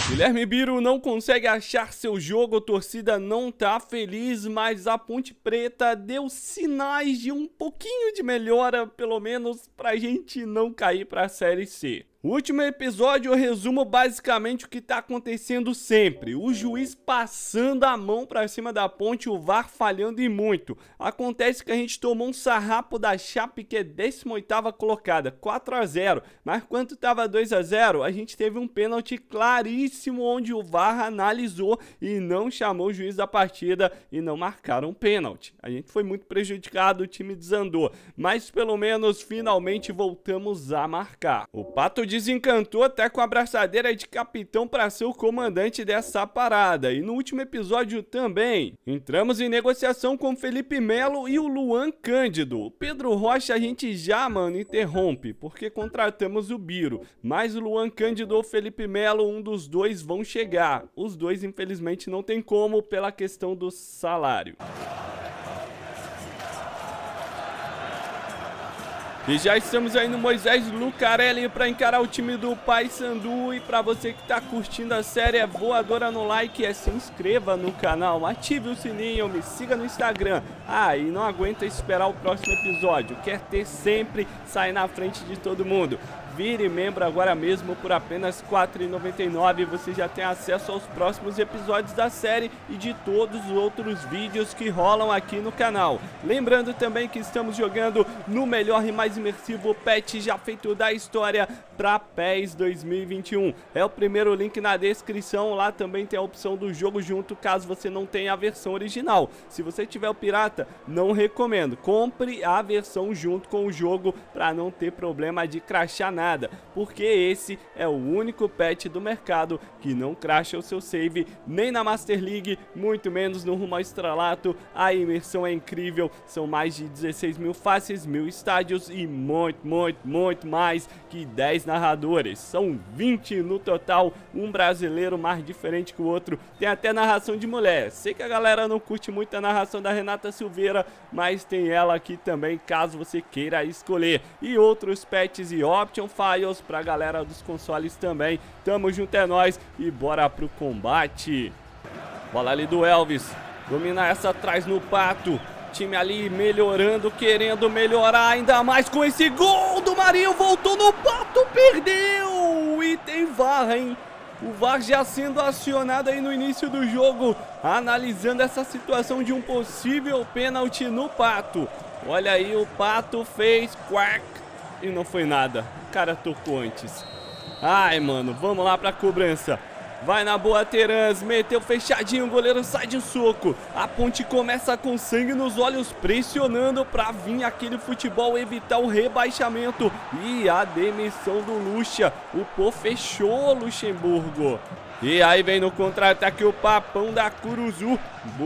Guilherme Biro não consegue achar seu jogo, a torcida não tá feliz, mas a Ponte Preta deu sinais de um pouquinho de melhora, pelo menos pra gente não cair pra Série C. O último episódio eu resumo basicamente o que tá acontecendo sempre. O juiz passando a mão pra cima da Ponte, o VAR falhando e muito. Acontece que a gente tomou um sarrapo da Chape, que é 18ª colocada, 4-0. Mas quando tava 2-0, a gente teve um pênalti claríssimo onde o VAR analisou e não chamou o juiz da partida e não marcaram pênalti. A gente foi muito prejudicado, o time desandou. Mas pelo menos finalmente voltamos a marcar. O Pato desencantou até com a abraçadeira de capitão para ser o comandante dessa parada. E no último episódio também entramos em negociação com o Felipe Melo e o Luan Cândido. O Pedro Rocha a gente já, mano, interrompe, porque contratamos o Biro. Mas o Luan Cândido ou Felipe Melo, um dos dois vão chegar. Os dois infelizmente não tem como pela questão do salário. E já estamos aí no Moisés Lucarelli para encarar o time do Paysandu. E para você que tá curtindo a série, é voadora no like, se inscreva no canal, ative o sininho, me siga no Instagram. Ah, e não aguenta esperar o próximo episódio, quer ter sempre, sai na frente de todo mundo. Vire membro agora mesmo por apenas R$ 4,99. Você já tem acesso aos próximos episódios da série e de todos os outros vídeos que rolam aqui no canal. Lembrando também que estamos jogando no melhor e mais imersivo patch já feito da história para PES 2021. É o primeiro link na descrição. Lá também tem a opção do jogo junto, caso você não tenha a versão original. Se você tiver o pirata, não recomendo. Compre a versão junto com o jogo para não ter problema de crashar nada. Porque esse é o único patch do mercado que não crasha o seu save, nem na Master League, muito menos no rumo ao estrelato. A imersão é incrível, são mais de 16 mil faces, 1000 estádios e muito mais que 10 narradores. São 20 no total, um brasileiro mais diferente que o outro. Tem até narração de mulher. Sei que a galera não curte muito a narração da Renata Silveira, mas tem ela aqui também, caso você queira escolher. E outros patches e option files pra galera dos consoles também. Tamo junto, é nóis e bora pro combate. Bola ali do Elvis, domina essa atrás no Pato. Time ali melhorando, querendo melhorar ainda mais com esse gol do Marinho. Voltou no Pato, perdeu. E tem VAR, hein? O VAR já sendo acionado aí no início do jogo, analisando essa situação de um possível pênalti no Pato. Olha aí, o Pato fez quack e não foi nada. O cara tocou antes. Ai, mano, vamos lá pra cobrança. Vai na boa, Terans, meteu fechadinho, o goleiro sai de soco. A Ponte começa com sangue nos olhos, pressionando pra vir aquele futebol, evitar o rebaixamento e a demissão do Lucha. O pô fechou, Luxemburgo. E aí vem no contra-ataque o Papão da Curuzu.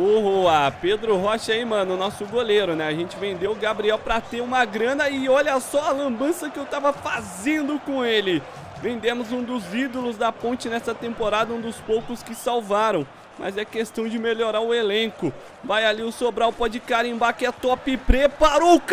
Boa, Pedro Rocha aí, mano, nosso goleiro, né? A gente vendeu o Gabriel pra ter uma grana e olha só a lambança que eu tava fazendo com ele. Vendemos um dos ídolos da Ponte nessa temporada, um dos poucos que salvaram. Mas é questão de melhorar o elenco. Vai ali o Sobral, pode carimbar que é top. Preparou o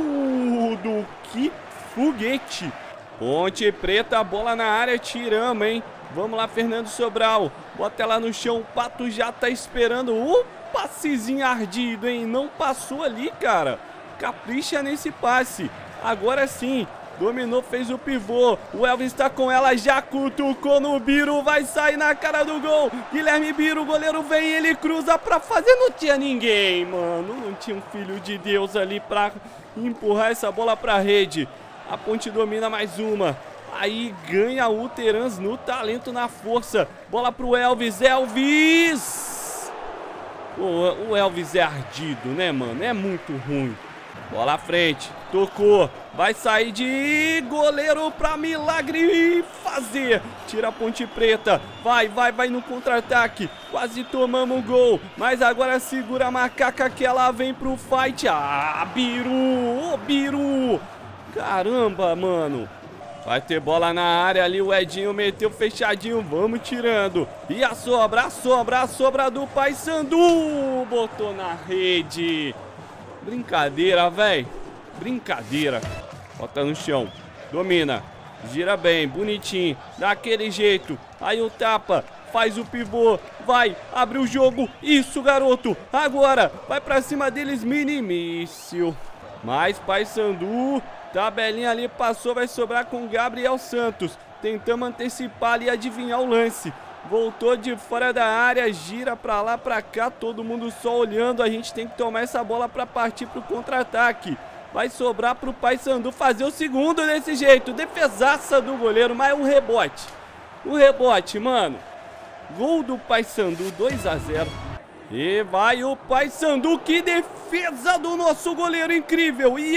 Canudo. Que foguete. Ponte Preta, bola na área, tiramos, hein? Vamos lá, Fernando Sobral. Bota ela no chão, o Pato já tá esperando. Passezinho ardido, hein? Não passou ali, cara. Capricha nesse passe. Agora sim. Dominou, fez o pivô. O Elvis tá com ela, já cutucou no Biro. Vai sair na cara do gol. Guilherme Biro, o goleiro vem, ele cruza pra fazer. Não tinha ninguém, mano. Não tinha um filho de Deus ali pra empurrar essa bola pra rede. A Ponte domina mais uma. Aí ganha o Terans no talento, na força. Bola pro Elvis. Elvis! Pô, o Elvis é ardido, né, mano? É muito ruim. Bola à frente, tocou, vai sair de goleiro pra milagre fazer. Tira a Ponte Preta, vai no contra-ataque. Quase tomamos o gol, mas agora segura a macaca que ela vem pro fight. Ah, Biro, Biro. Caramba, mano. Vai ter bola na área ali, o Edinho meteu fechadinho, vamos tirando. E a sobra do Paysandu. Botou na rede. Brincadeira, velho. Brincadeira. Bota no chão. Domina. Gira bem, bonitinho. Daquele jeito. Aí o tapa, faz o pivô, vai, abre o jogo. Isso, garoto. Agora, vai pra cima deles, mini míssil. Mais Paysandu. Tabelinha ali passou, vai sobrar com Gabriel Santos. Tentamos antecipar ali e adivinhar o lance. Voltou de fora da área, gira pra lá, pra cá, todo mundo só olhando. A gente tem que tomar essa bola pra partir pro contra-ataque. Vai sobrar pro Paysandu fazer o segundo desse jeito. Defesaça do goleiro, mas o rebote. O rebote, mano. Gol do Paysandu, 2 a 0. E vai o Paysandu, que defesa do nosso goleiro incrível. E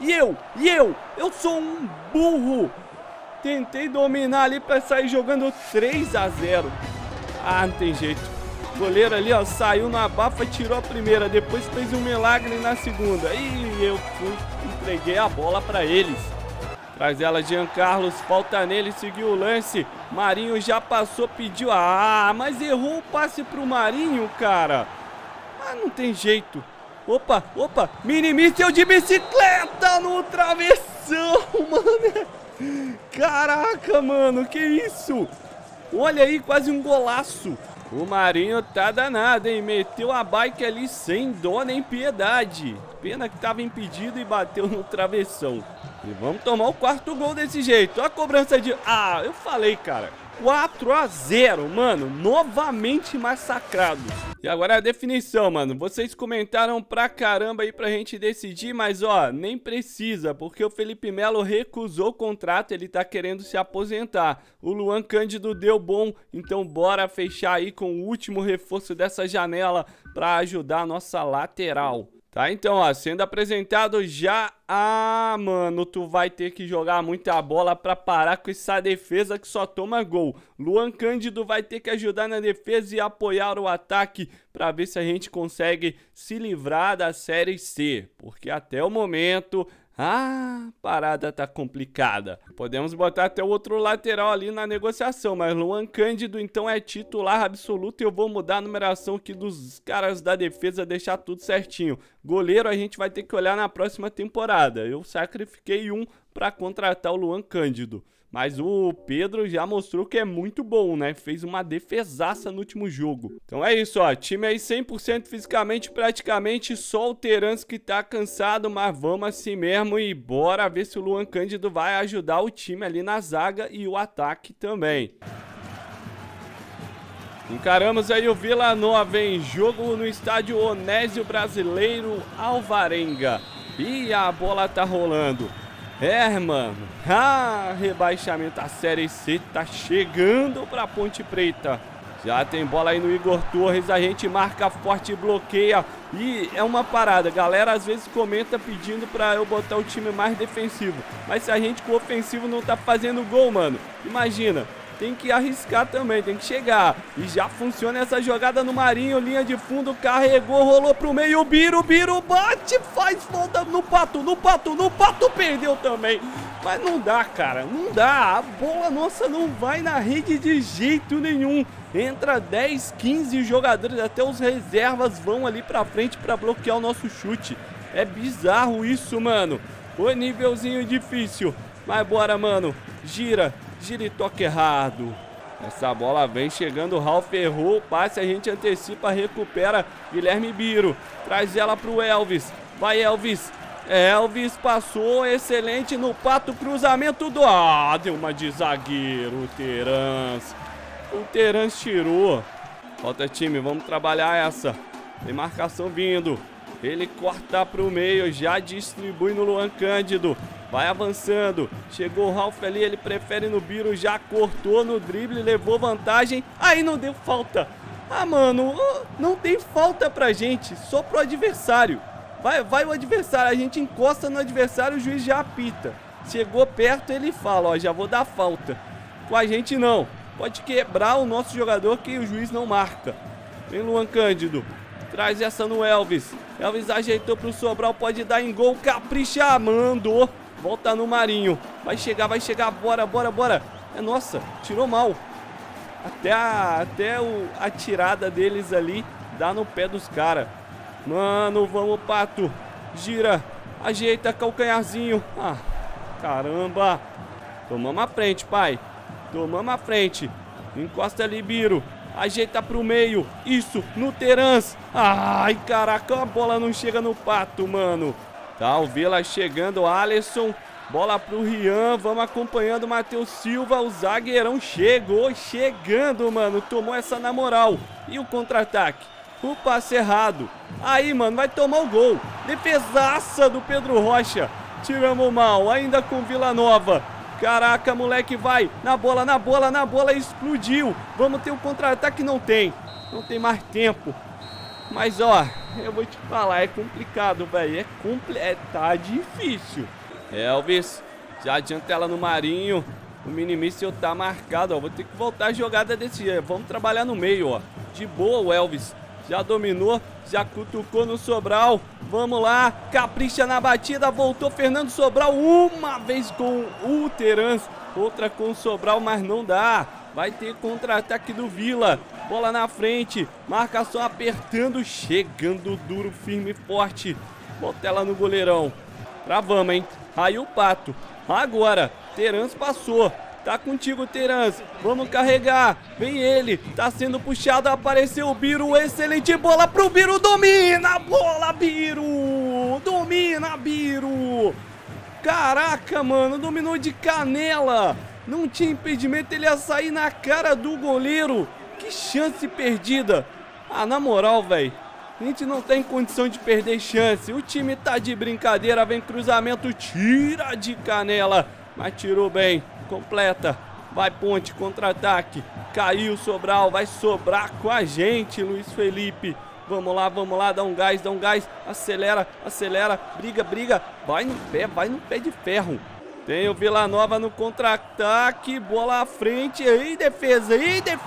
eu sou um burro. Tentei dominar ali pra sair jogando 3 a 0. Ah, não tem jeito. O goleiro ali, ó, saiu na abafa, tirou a primeira. Depois fez um milagre na segunda. E eu entreguei a bola pra eles. Traz ela, Jean Carlos, falta nele, seguiu o lance. Marinho já passou, pediu. Ah, mas errou o passe pro Marinho, cara. Ah, não tem jeito. Opa, mini míssil de bicicleta no travessão, mano. Caraca, mano, que isso? Olha aí, quase um golaço. O Marinho tá danado, hein? Meteu a bike ali sem dó nem piedade. Pena que tava impedido e bateu no travessão. E vamos tomar o 4º gol desse jeito. A cobrança de... Ah, eu falei, cara. 4 a 0, mano. Novamente massacrados. E agora a definição, mano. Vocês comentaram pra caramba aí pra gente decidir, mas ó, nem precisa, porque o Felipe Melo recusou o contrato, ele tá querendo se aposentar. O Luan Cândido deu bom, então bora fechar aí com o último reforço dessa janela pra ajudar a nossa lateral. Tá, então, ó, sendo apresentado já... Ah, mano, tu vai ter que jogar muita bola pra parar com essa defesa que só toma gol. Luan Cândido vai ter que ajudar na defesa e apoiar o ataque pra ver se a gente consegue se livrar da Série C. Porque até o momento... Ah, a parada tá complicada. Podemos botar até o outro lateral ali na negociação, mas Luan Cândido então é titular absoluto e eu vou mudar a numeração aqui dos caras da defesa, deixar tudo certinho. Goleiro a gente vai ter que olhar na próxima temporada. Eu sacrifiquei um para contratar o Luan Cândido. Mas o Pedro já mostrou que é muito bom, né? Fez uma defesaça no último jogo. Então é isso, ó. Time aí 100% fisicamente, praticamente. Só o Terans que tá cansado, mas vamos assim mesmo. E bora ver se o Luan Cândido vai ajudar o time ali na zaga e o ataque também. Encaramos aí o Vila Nova em jogo no estádio Onésio Brasileiro Alvarenga. E a bola tá rolando. É, mano, rebaixamento da Série C tá chegando pra Ponte Preta. Já tem bola aí no Igor Torres, a gente marca forte e bloqueia. E é uma parada, galera às vezes comenta pedindo pra eu botar o time mais defensivo. Mas se a gente com o ofensivo não tá fazendo gol, mano, imagina. Tem que arriscar também, tem que chegar. E já funciona essa jogada no Marinho, linha de fundo, carregou, rolou pro meio, o Biro bate, faz falta no Pato perdeu também. Mas não dá, cara, não dá. A bola nossa não vai na rede de jeito nenhum. Entra 10, 15 jogadores, até os reservas vão ali pra frente pra bloquear o nosso chute. É bizarro isso, mano. O nívelzinho difícil. Mas bora, mano, gira e toca errado. Essa bola vem chegando, o Ralf errou o passe, a gente antecipa, recupera. Guilherme Biro, traz ela pro Elvis. Vai, Elvis. Elvis passou, excelente no Pato, cruzamento do... Ah, deu uma de zagueiro, o Terans. O Terans tirou. Falta time, vamos trabalhar essa. Tem marcação vindo. Ele corta pro meio, já distribui no Luan Cândido. Vai avançando, chegou o Ralf ali, ele prefere no Biro, já cortou no drible, levou vantagem. Aí não deu falta. Ah, mano, não tem falta pra gente, só pro adversário. Vai o adversário, a gente encosta no adversário, o juiz já apita. Chegou perto, ele fala, ó, já vou dar falta. Com a gente não, pode quebrar o nosso jogador que o juiz não marca. Vem Luan Cândido, traz essa no Elvis. Elvis ajeitou pro Sobral, pode dar em gol, capricha, mandou. Volta no Marinho. Vai chegar, bora. É nossa, tirou mal. Até a tirada deles ali dá no pé dos caras. Mano, vamos, Pato. Gira, ajeita, calcanharzinho. Ah, caramba. Tomamos a frente, pai. Tomamos a frente. Encosta ali, Biro. Ajeita pro meio. Isso, no Terans. Ai, caraca, a bola não chega no Pato, mano. Tá, o Vila chegando, Alisson. Bola pro Rian, vamos acompanhando o Matheus Silva. O zagueirão chegou, chegando, mano. Tomou essa na moral. E o contra-ataque? O passe errado. Aí, mano, vai tomar o gol. Defesaça do Pedro Rocha. Tiramos mal, ainda com Vila Nova. Caraca, moleque, vai. Na bola, na bola, na bola. Explodiu. Vamos ter um contra-ataque, não tem. Não tem mais tempo. Mas, ó, eu vou te falar, é complicado, velho. Tá difícil. Elvis, já adianta ela no Marinho. O mini-míssel tá marcado, ó. Vou ter que voltar a jogada desse jeito. Vamos trabalhar no meio, ó. De boa o Elvis. Já dominou, já cutucou no Sobral. Vamos lá, capricha na batida. Voltou Fernando Sobral. Uma vez com o Terans, outra com o Sobral, mas não dá. Vai ter contra-ataque do Vila. Bola na frente, marcação apertando. Chegando duro, firme e forte. Bota ela no goleirão. Travamos, hein? Aí o Pato. Agora, Terans passou. Tá contigo, Terans. Vamos carregar. Vem ele. Tá sendo puxado. Apareceu o Biro. Excelente bola pro Biro. Domina a bola, Biro. Domina, Biro. Caraca, mano. Dominou de canela. Não tinha impedimento. Ele ia sair na cara do goleiro. Que chance perdida. Ah, na moral, velho. A gente não tem condição de perder chance. O time tá de brincadeira. Vem cruzamento. Tira de canela. Mas tirou bem. Completa. Vai Ponte, contra-ataque. Caiu Sobral. Vai sobrar com a gente, Luiz Felipe. Vamos lá, dá um gás, acelera, acelera, briga, vai no pé de ferro. Tem o Vila Nova no contra-ataque, bola à frente, ei defesa,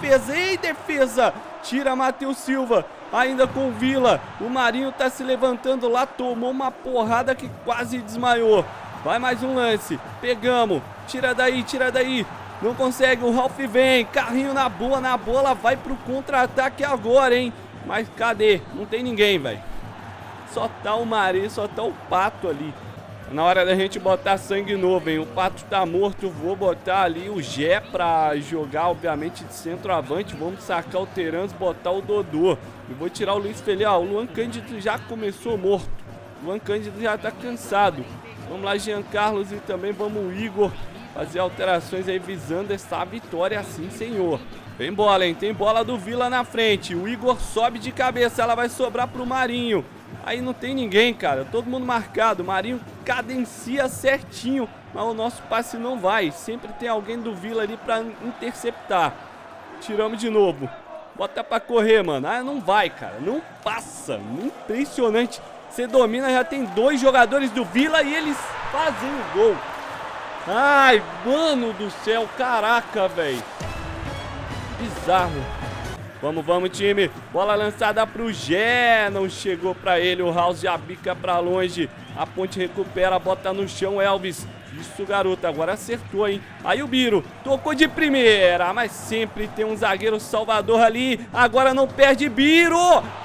tira Matheus Silva, ainda com o Vila, o Marinho tá se levantando lá, tomou uma porrada que quase desmaiou. Vai mais um lance, pegamos, tira daí, não consegue, o Ralf vem, carrinho na bola, vai pro contra-ataque agora, hein. Mas cadê? Não tem ninguém, velho. Só tá o Marinho, só tá o Pato ali. Na hora da gente botar sangue novo, hein? O Pato tá morto, vou botar ali o Gé pra jogar, obviamente, de centroavante. Vamos sacar o Terans, botar o Dodô. E vou tirar o Luiz Felipe. Ó, o Luan Cândido já começou morto. O Luan Cândido já tá cansado. Vamos lá, Jean Carlos, e também vamos o Igor fazer alterações aí visando essa vitória, assim, senhor. Tem bola, hein? Tem bola do Vila na frente. O Igor sobe de cabeça, ela vai sobrar pro Marinho. Aí não tem ninguém, cara. Todo mundo marcado. O Marinho cadencia certinho, mas o nosso passe não vai. Sempre tem alguém do Vila ali pra interceptar. Tiramos de novo. Bota pra correr, mano. Ah, não vai, cara. Não passa. Impressionante. Você domina, já tem 2 jogadores do Vila e eles fazem o gol. Ai, mano do céu. Caraca, velho. Bizarro. Vamos, time. Bola lançada pro Gé. Não chegou pra ele. O House já bica pra longe. A Ponte recupera, bota no chão, Elvis. Isso, garoto. Agora acertou, hein? Aí o Biro tocou de primeira. Mas sempre tem um zagueiro salvador ali. Agora não perde, Biro.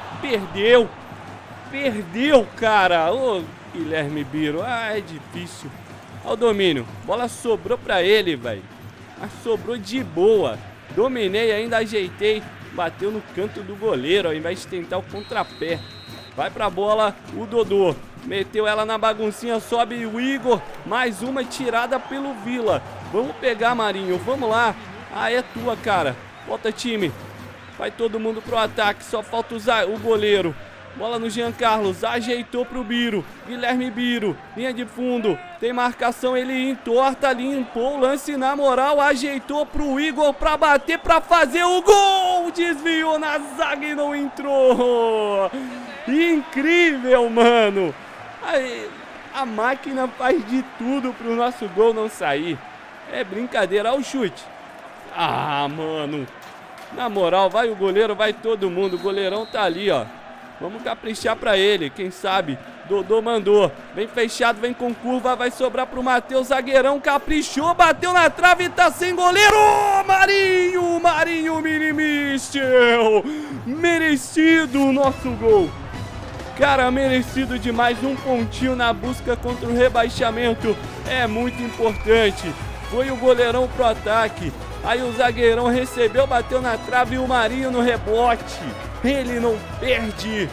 Perdeu, cara. Ô, Guilherme Biro. Ah, é difícil. Olha o domínio. Bola sobrou pra ele, velho. Mas sobrou de boa. Dominei, ainda ajeitei. Bateu no canto do goleiro, ao invés de tentar o contrapé. Vai pra bola o Dodô. Meteu ela na baguncinha, sobe o Igor. Mais uma tirada pelo Vila. Vamos pegar, Marinho, vamos lá. Ah, é tua, cara. Bota time. Vai todo mundo pro ataque, só falta o goleiro. Bola no Jean Carlos, ajeitou pro Biro. Guilherme Biro, linha de fundo. Tem marcação, ele entorta, limpou o lance na moral. Ajeitou pro Igor pra bater, pra fazer o gol. Desviou na zaga e não entrou. Incrível, mano. Aí, a máquina faz de tudo pro nosso gol não sair. É brincadeira, olha o chute. Ah, mano. Na moral, vai o goleiro, vai todo mundo. O goleirão tá ali, ó. Vamos caprichar pra ele, quem sabe. Dodô mandou. Vem fechado, vem com curva. Vai sobrar pro Matheus. Zagueirão caprichou. Bateu na trave e tá sem goleiro. Marinho Mini-míssel. Merecido o nosso gol. Cara, merecido demais. Um pontinho na busca contra o rebaixamento. É muito importante. Foi o goleirão pro ataque. Aí o zagueirão recebeu, bateu na trave e o Marinho no rebote. Ele não perde.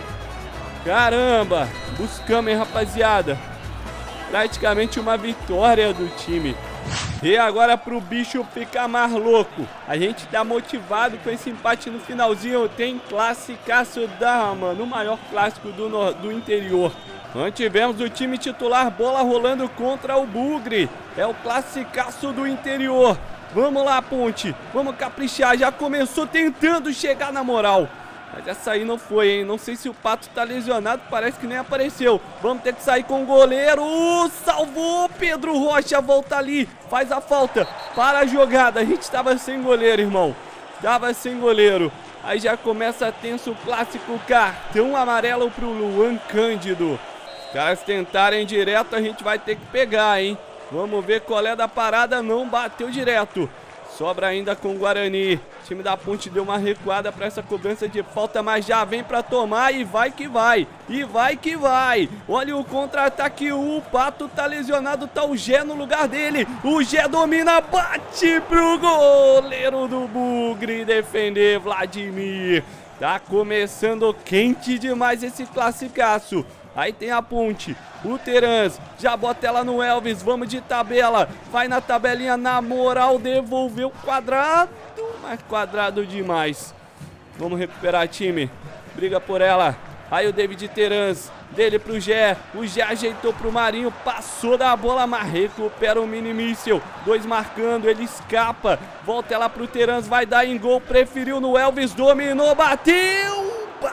Caramba, buscamos, hein, rapaziada. Praticamente uma vitória do time. E agora pro bicho ficar mais louco. A gente tá motivado com esse empate no finalzinho. Tem classicaço da, mano, o maior clássico do interior. Mantivemos o time titular, bola rolando contra o Bugre. É o classicaço do interior. Vamos lá, Ponte. Vamos caprichar. Já começou tentando chegar na moral. Mas essa aí não foi, hein? Não sei se o Pato tá lesionado, parece que nem apareceu. Vamos ter que sair com o goleiro. Salvou! Pedro Rocha volta ali. Faz a falta. Para a jogada. A gente tava sem goleiro, irmão. Tava sem goleiro. Aí já começa tenso o clássico cartão amarelo pro Luan Cândido. Os caras tentarem direto, a gente vai ter que pegar, hein? Vamos ver qual é da parada. Não bateu direto. Sobra ainda com o Guarani. O time da Ponte deu uma recuada para essa cobrança de falta, mas já vem para tomar e vai que vai. E vai que vai. Olha o contra-ataque. O Pato tá lesionado, tá o Gé no lugar dele. O Gé domina, bate pro goleiro do Bugre defender, Vladimir. Tá começando quente demais esse classicaço. Aí tem a Ponte, o Terans, já bota ela no Elvis, vamos de tabela, vai na tabelinha, na moral, devolveu quadrado, mas quadrado demais. Vamos recuperar, time, briga por ela. Aí o David Terans, dele pro Gé, o Gé ajeitou pro Marinho, passou da bola, mas recupera o mini míssil, 2 marcando, ele escapa, volta ela pro Terans, vai dar em gol, preferiu no Elvis, dominou, bateu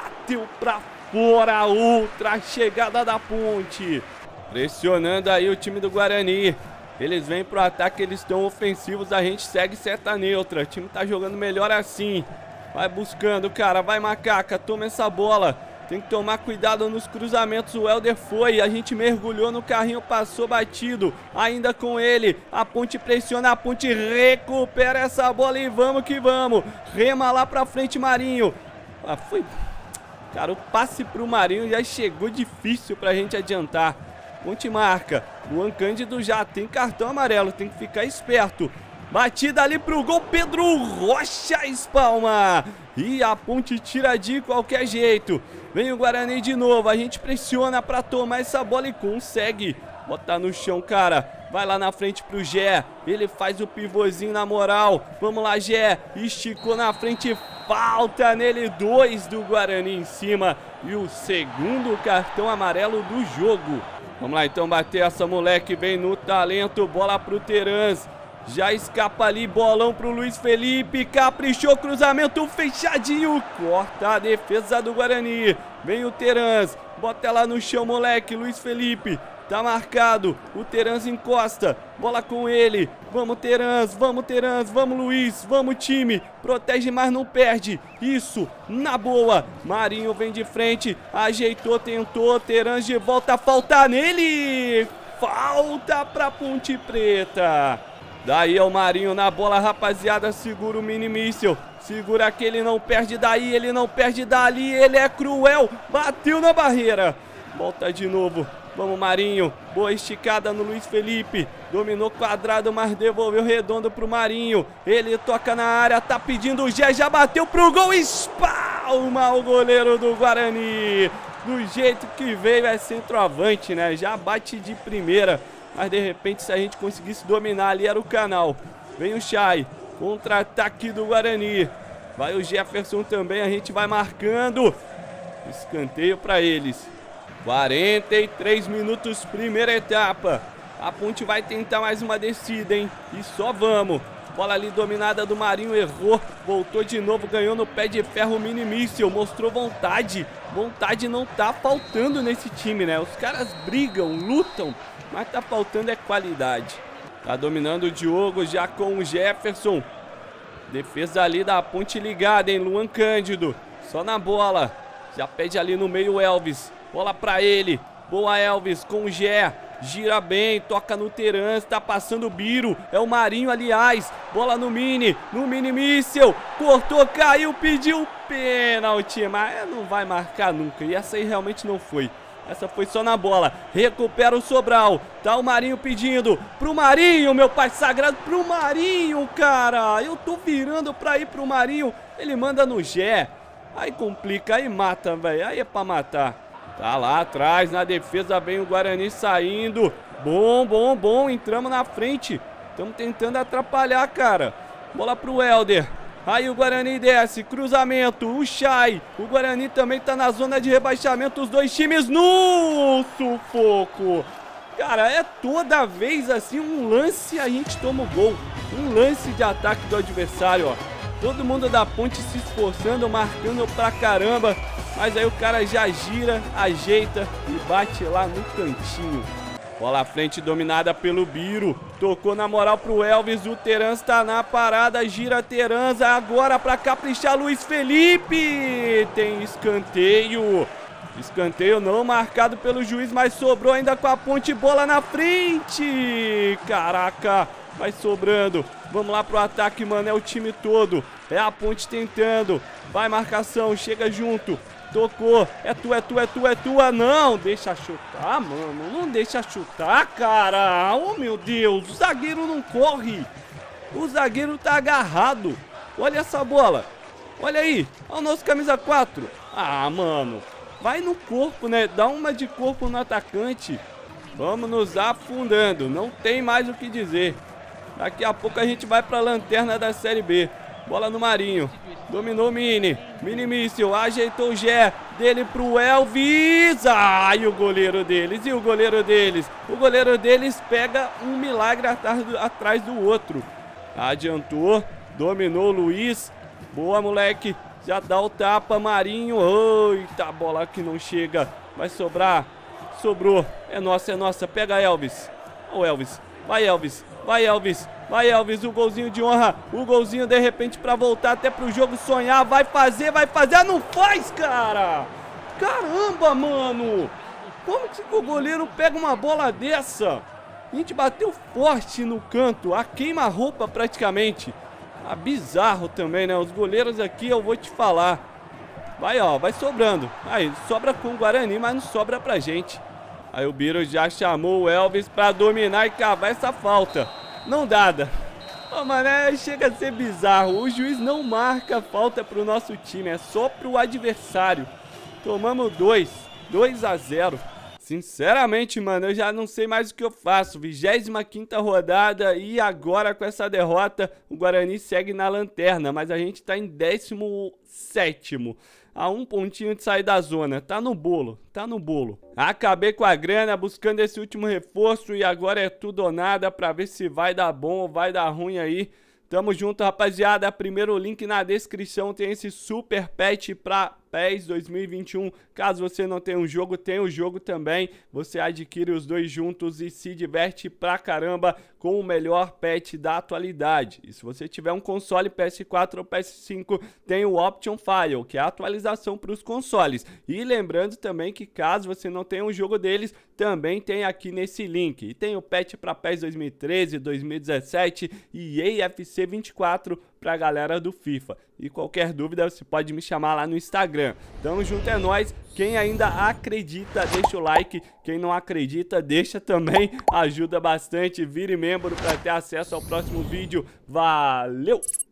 pra fora, outra chegada da Ponte. Pressionando aí o time do Guarani. Eles vêm pro ataque, eles estão ofensivos, a gente segue seta neutra. O time tá jogando melhor assim. Vai buscando, cara, vai Macaca, toma essa bola. Tem que tomar cuidado nos cruzamentos, o Helder foi, a gente mergulhou no carrinho, passou batido. Ainda com ele, a Ponte pressiona, a Ponte recupera essa bola e vamos que vamos. Rema lá pra frente, Marinho. Foi... Cara, o passe pro Marinho já chegou difícil pra gente adiantar. Ponte marca. Luan Cândido já tem cartão amarelo, tem que ficar esperto. Batida ali pro gol, Pedro Rocha espalma. E a Ponte tira de qualquer jeito. Vem o Guarani de novo, a gente pressiona pra tomar essa bola e consegue. Bota no chão, cara. Vai lá na frente pro Gé. Ele faz o pivôzinho na moral. Vamos lá, Gé. Esticou na frente. Falta nele, 2 do Guarani em cima. E o segundo cartão amarelo do jogo. Vamos lá então bater essa, moleque. Vem no talento. Bola pro Terans. Já escapa ali. Bolão pro Luiz Felipe. Caprichou, cruzamento fechadinho. Corta a defesa do Guarani. Vem o Terans. Bota ela no chão, moleque. Luiz Felipe. Tá marcado, o Terans encosta, bola com ele, vamos Terans, vamos Luiz, vamos time, protege mas não perde, isso, na boa, Marinho vem de frente, ajeitou, tentou, Terans de volta, falta nele, falta pra Ponte Preta. Daí é o Marinho na bola, rapaziada, segura o mini míssil, segura que ele não perde daí, ele não perde dali, ele é cruel, bateu na barreira, volta de novo. Vamos, Marinho. Boa esticada no Luiz Felipe. Dominou quadrado, mas devolveu redondo pro Marinho. Ele toca na área, tá pedindo o Gé, já bateu pro gol. Espalma o goleiro do Guarani. Do jeito que veio, é centroavante, né? Já bate de primeira. Mas de repente, se a gente conseguisse dominar ali, era o canal. Vem o Chay. Contra-ataque do Guarani. Vai o Jefferson também, a gente vai marcando. Escanteio pra eles. 43 minutos, primeira etapa. A Ponte vai tentar mais uma descida, hein? E só vamos. Bola ali dominada do Marinho, errou. Voltou de novo, ganhou no pé de ferro, mini míssil. Mostrou vontade. Vontade não tá faltando nesse time, né? Os caras brigam, lutam, mas tá faltando é qualidade. Tá dominando o Diogo já com o Jefferson. Defesa ali da Ponte ligada, hein? Luan Cândido. Só na bola. Já pede ali no meio o Elvis. Bola pra ele, boa Elvis com o Gé, gira bem, toca no Terans, tá passando o Biro, é o Marinho aliás, bola no mini míssil, cortou, caiu, pediu pênalti, mas não vai marcar nunca, e essa aí realmente não foi. Essa foi só na bola. Recupera o Sobral. Tá o Marinho pedindo pro Marinho, meu pai sagrado. Pro Marinho, cara. Eu tô virando pra ir pro Marinho. Ele manda no Gé. Aí complica, aí mata, velho. Aí é pra matar. Tá lá atrás, na defesa vem o Guarani saindo. Bom. Entramos na frente. Estamos tentando atrapalhar, cara. Bola pro Helder. Aí o Guarani desce, cruzamento, o Chay. O Guarani também tá na zona de rebaixamento, os dois times no sufoco. Cara, é toda vez assim, um lance a gente toma o gol. Um lance de ataque do adversário, ó. Todo mundo da ponte se esforçando, marcando pra caramba. Mas aí o cara já gira, ajeita e bate lá no cantinho. Bola à frente dominada pelo Biro. Tocou na moral pro Elvis. O Terans tá na parada. Gira Terans. Agora pra caprichar Luiz Felipe. Tem escanteio. Escanteio não marcado pelo juiz, mas sobrou ainda com a ponte. Bola na frente. Caraca. Vai sobrando. Vamos lá pro ataque, mano. É o time todo. É a ponte tentando. Vai marcação. Chega junto. Tocou, é tua, não, deixa chutar, mano, não deixa chutar, cara, oh meu Deus, o zagueiro não corre, o zagueiro tá agarrado, olha essa bola, olha aí, olha o nosso camisa 4, ah, mano, vai no corpo, né, dá uma de corpo no atacante, vamos nos afundando, não tem mais o que dizer, daqui a pouco a gente vai pra lanterna da Série B. Bola no Marinho. Dominou o Mini. Mini míssil. Ajeitou o Gé. Dele pro Elvis. Ai, o goleiro deles. E o goleiro deles? O goleiro deles pega um milagre atrás do outro. Adiantou. Dominou o Luiz. Boa, moleque. Já dá o tapa. Marinho. Eita, bola que não chega. Vai sobrar. Sobrou. É nossa. Pega Elvis. Ó o Elvis. Vai, Elvis. Vai, Elvis. Vai, Elvis, o golzinho de honra. O golzinho, de repente, pra voltar até pro jogo sonhar. Vai fazer. Ah, não faz, cara. Caramba, mano. Como que o goleiro pega uma bola dessa? A gente bateu forte no canto. A queima-roupa, praticamente. Ah, bizarro também, né? Os goleiros aqui, eu vou te falar. Vai, ó. Vai sobrando. Aí, sobra com o Guarani, mas não sobra pra gente. Aí o Biro já chamou o Elvis pra dominar e cavar essa falta. Não dada. Ô, mano, chega a ser bizarro. O juiz não marca falta pro nosso time, é só pro adversário. Tomamos 2-0. Sinceramente, mano, eu já não sei mais o que eu faço. 25ª rodada e agora com essa derrota, o Guarani segue na lanterna, mas a gente tá em 17º. A um pontinho de sair da zona, tá no bolo. Acabei com a grana, buscando esse último reforço e agora é tudo ou nada pra ver se vai dar bom ou vai dar ruim aí. Tamo junto, rapaziada. Primeiro link na descrição tem esse super patch pra PES 2021. Caso você não tenha um jogo, tem o jogo também. Você adquire os dois juntos e se diverte pra caramba com o melhor patch da atualidade. E se você tiver um console PS4 ou PS5, tem o Option File, que é a atualização para os consoles. E lembrando também que caso você não tenha um jogo deles, também tem aqui nesse link. E tem o patch para PES 2013, 2017 e EAFC 24 pra galera do FIFA. E qualquer dúvida você pode me chamar lá no Instagram. Tamo junto, é nóis. Quem ainda acredita, deixa o like. Quem não acredita, deixa também. Ajuda bastante. Vire membro para ter acesso ao próximo vídeo. Valeu!